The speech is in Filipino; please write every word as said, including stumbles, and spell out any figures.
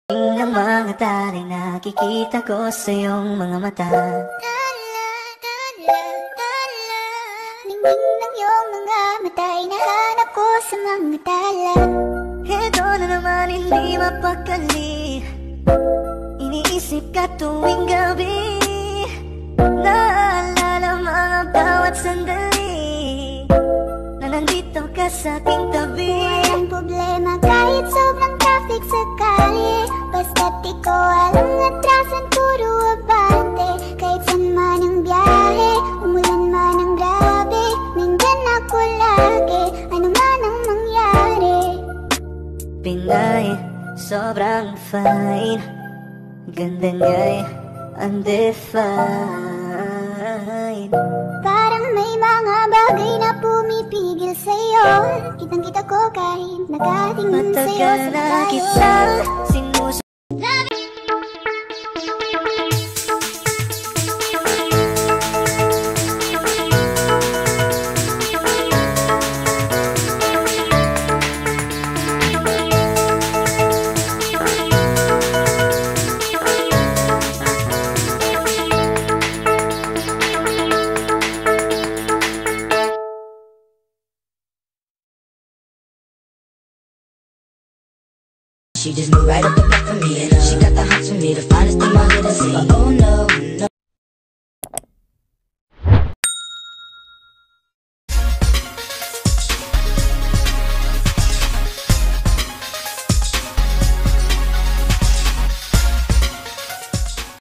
Ng mga taring nakikita ko sa iyong mga mata. Ningning ng iyong mga mata'y nahanap ko sa mga tala. Ito na naman hindi mapakali, iniisip ka tuwing gabi. Naalala mga bawat sandali na nandito ka sa aking tabi. Walang problema kahit sobrang traffic sa kalye, basta't ikaw alam atrasan puro abante. Kahit saan man ang biyahe, umulan man ang grabe, nandyan ako lagi, ano man ang mangyari. Pinay, sobrang fine, ganda niya'y undefined. Parang may mga bagay na pumipigil sa'yo, kitang-kita ko kahit nakatingin sa'yo sa Matagal na malayo. kitang sinusunod. She just moved right up the block for me, and she got the hots for me, the finest thing my hood has seen. Oh no, no.